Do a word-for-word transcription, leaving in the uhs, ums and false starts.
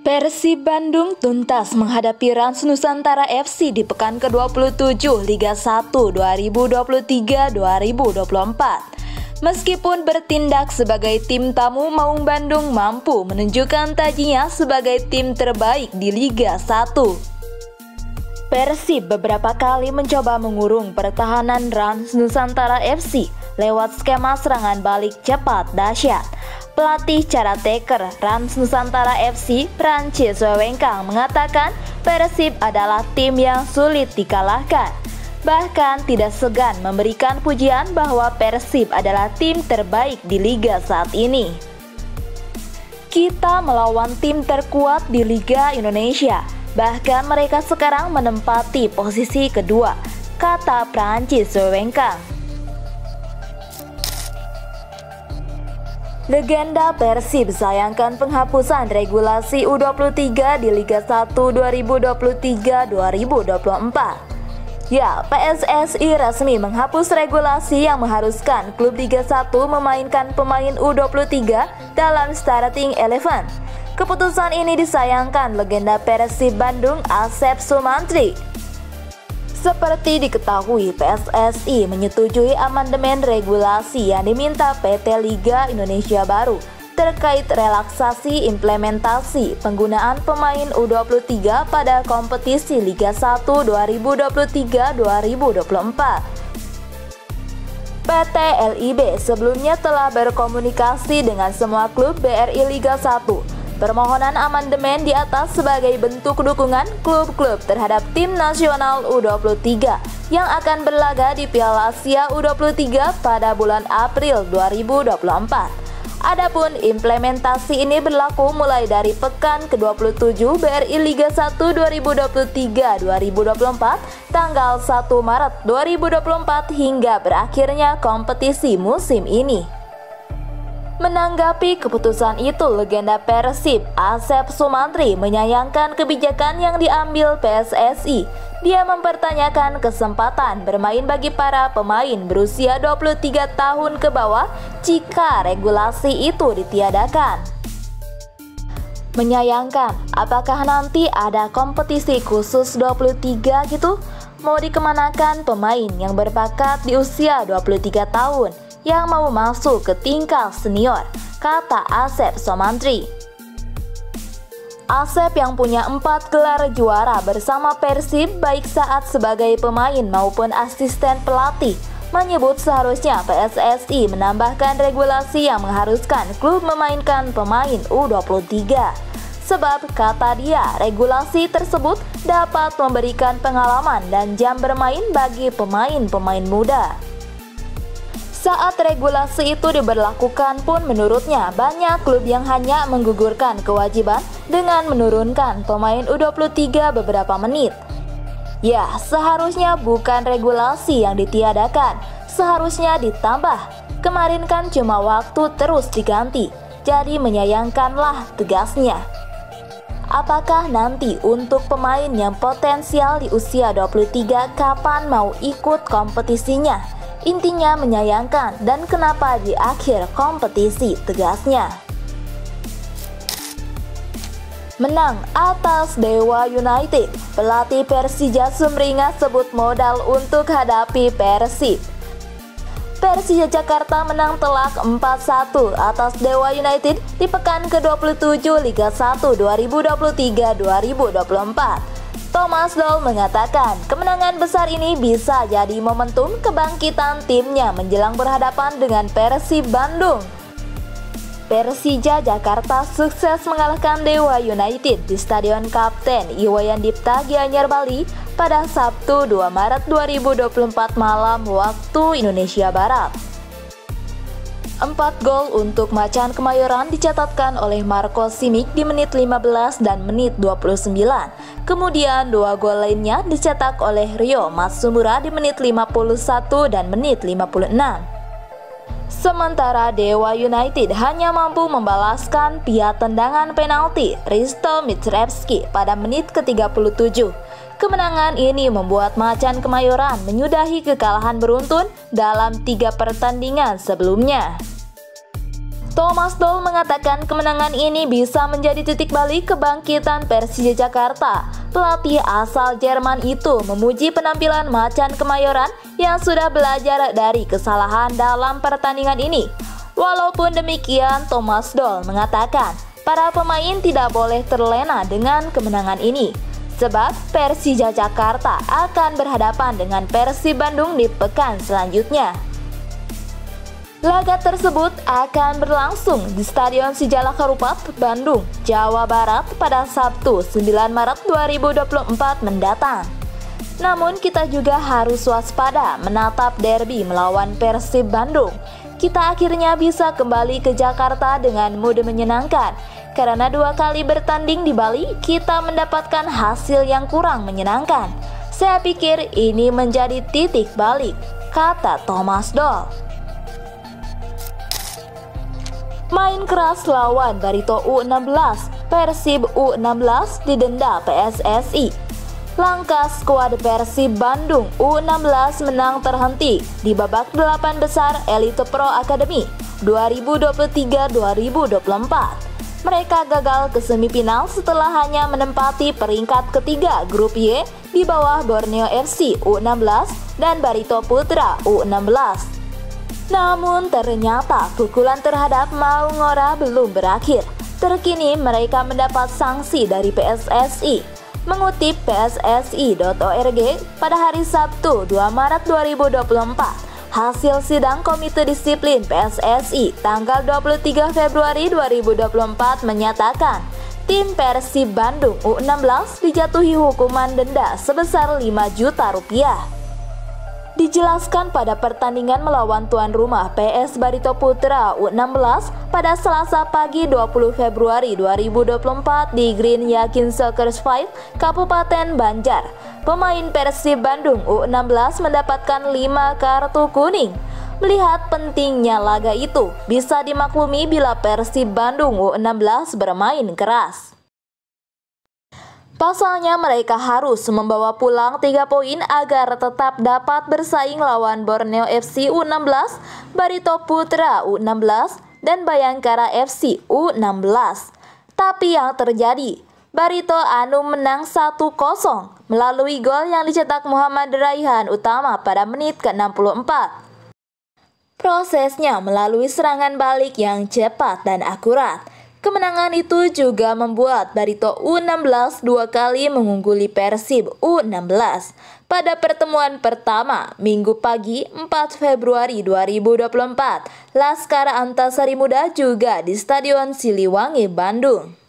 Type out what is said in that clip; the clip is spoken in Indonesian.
Persib Bandung tuntas menghadapi Rans Nusantara F C di pekan ke dua puluh tujuh Liga satu dua ribu dua puluh tiga dua ribu dua puluh empat. Meskipun bertindak sebagai tim tamu, Maung Bandung mampu menunjukkan tajinya sebagai tim terbaik di Liga satu. Persib beberapa kali mencoba mengurung pertahanan Rans Nusantara F C lewat skema serangan balik cepat dahsyat. Pelatih caretaker Rans Nusantara F C, Prancis Wewengkang, mengatakan Persib adalah tim yang sulit dikalahkan. Bahkan tidak segan memberikan pujian bahwa Persib adalah tim terbaik di liga saat ini. Kita melawan tim terkuat di Liga Indonesia, bahkan mereka sekarang menempati posisi kedua, kata Prancis Wewengkang. Legenda Persib sayangkan penghapusan regulasi U dua puluh tiga di Liga satu dua ribu dua puluh tiga dua ribu dua puluh empat. Ya, P S S I resmi menghapus regulasi yang mengharuskan klub Liga satu memainkan pemain U dua puluh tiga dalam starting eleven. Keputusan ini disayangkan legenda Persib Bandung Asep Sumantri. Seperti diketahui, P S S I menyetujui amandemen regulasi yang diminta P T Liga Indonesia Baru terkait relaksasi implementasi penggunaan pemain U dua puluh tiga pada kompetisi Liga satu dua ribu dua puluh tiga dua ribu dua puluh empat. P T L I B sebelumnya telah berkomunikasi dengan semua klub B R I Liga satu. Permohonan amandemen di atas sebagai bentuk dukungan klub-klub terhadap tim nasional U dua puluh tiga yang akan berlaga di Piala Asia U dua puluh tiga pada bulan April dua ribu dua puluh empat. Adapun implementasi ini berlaku mulai dari pekan ke dua puluh tujuh B R I Liga satu dua ribu dua puluh tiga dua ribu dua puluh empat tanggal satu Maret dua ribu dua puluh empat hingga berakhirnya kompetisi musim ini. Menanggapi keputusan itu, legenda Persib Asep Sumantri menyayangkan kebijakan yang diambil P S S I. Dia mempertanyakan kesempatan bermain bagi para pemain berusia dua puluh tiga tahun ke bawah jika regulasi itu ditiadakan. Menyayangkan, apakah nanti ada kompetisi khusus dua puluh tiga gitu? Mau dikemanakan pemain yang berbakat di usia dua puluh tiga tahun yang mau masuk ke tingkat senior, kata Asep Sumantri. Asep yang punya empat gelar juara bersama Persib baik saat sebagai pemain maupun asisten pelatih, menyebut seharusnya P S S I menambahkan regulasi yang mengharuskan klub memainkan pemain U dua puluh tiga. Sebab, kata dia, regulasi tersebut dapat memberikan pengalaman dan jam bermain bagi pemain-pemain muda. Saat regulasi itu diberlakukan pun menurutnya banyak klub yang hanya menggugurkan kewajiban dengan menurunkan pemain U dua puluh tiga beberapa menit. Ya, seharusnya bukan regulasi yang ditiadakan, seharusnya ditambah. Kemarin kan cuma waktu terus diganti, jadi menyayangkanlah, tegasnya. Apakah nanti untuk pemain yang potensial di usia dua puluh tiga kapan mau ikut kompetisinya? Intinya menyayangkan dan kenapa di akhir kompetisi, tegasnya. Menang atas Dewa United, pelatih Persija Sumringah sebut modal untuk hadapi Persib. Persija Jakarta menang telak empat satu atas Dewa United di pekan ke dua puluh tujuh Liga satu dua ribu dua puluh tiga dua ribu dua puluh empat. Thomas Doll mengatakan kemenangan besar ini bisa jadi momentum kebangkitan timnya menjelang berhadapan dengan Persib Bandung. Persija Jakarta sukses mengalahkan Dewa United di Stadion Kapten Iwayan Dipta Gianyar Bali pada Sabtu dua Maret dua ribu dua puluh empat malam waktu Indonesia Barat. Empat gol untuk Macan Kemayoran dicatatkan oleh Marco Simic di menit lima belas dan menit dua puluh sembilan. Kemudian dua gol lainnya dicetak oleh Rio Matsumura di menit lima puluh satu dan menit lima puluh enam. Sementara Dewa United hanya mampu membalaskan via tendangan penalti Risto Mitrevski pada menit ke tiga puluh tujuh. Kemenangan ini membuat Macan Kemayoran menyudahi kekalahan beruntun dalam tiga pertandingan sebelumnya. Thomas Doll mengatakan kemenangan ini bisa menjadi titik balik kebangkitan Persija Jakarta. Pelatih asal Jerman itu memuji penampilan Macan Kemayoran yang sudah belajar dari kesalahan dalam pertandingan ini. Walaupun demikian, Thomas Doll mengatakan para pemain tidak boleh terlena dengan kemenangan ini, sebab Persija Jakarta akan berhadapan dengan Persib Bandung di pekan selanjutnya. Laga tersebut akan berlangsung di Stadion Sijalak Harupat, Bandung, Jawa Barat pada Sabtu sembilan Maret dua ribu dua puluh empat mendatang. Namun kita juga harus waspada menatap derby melawan Persib Bandung. Kita akhirnya bisa kembali ke Jakarta dengan mood menyenangkan. Karena dua kali bertanding di Bali, kita mendapatkan hasil yang kurang menyenangkan. Saya pikir ini menjadi titik balik, kata Thomas Doll. Main keras lawan Barito U enam belas, Persib U enam belas didenda P S S I. Langkah skuad Persib Bandung U enam belas menang terhenti di babak delapan besar Elite Pro Academy dua ribu dua puluh tiga dua ribu dua puluh empat. Mereka gagal ke semifinal setelah hanya menempati peringkat ketiga grup Y di bawah Borneo F C U enam belas dan Barito Putra U enam belas. Namun ternyata pukulan terhadap Maungora belum berakhir. Terkini mereka mendapat sanksi dari P S S I. Mengutip P S S I titik org pada hari Sabtu dua Maret dua ribu dua puluh empat, hasil sidang Komite Disiplin P S S I tanggal dua puluh tiga Februari dua ribu dua puluh empat menyatakan tim Persib Bandung U enam belas dijatuhi hukuman denda sebesar lima juta rupiah. Dijelaskan pada pertandingan melawan tuan rumah P S Barito Putra U enam belas pada Selasa pagi dua puluh Februari dua ribu dua puluh empat di Green Yakin Soccer Field, Kabupaten Banjar. Pemain Persib Bandung U enam belas mendapatkan lima kartu kuning. Melihat pentingnya laga itu, bisa dimaklumi bila Persib Bandung U enam belas bermain keras. Pasalnya mereka harus membawa pulang tiga poin agar tetap dapat bersaing lawan Borneo F C U enam belas, Barito Putra U enam belas, dan Bayangkara F C U enam belas. Tapi yang terjadi, Barito Anu menang satu kosong melalui gol yang dicetak Muhammad Raihan Utama pada menit ke enam puluh empat. Prosesnya melalui serangan balik yang cepat dan akurat. Kemenangan itu juga membuat Barito U enam belas dua kali mengungguli Persib U enam belas pada pertemuan pertama Minggu pagi empat Februari dua ribu dua puluh empat. Laskar Antasari Muda juga di Stadion Siliwangi, Bandung.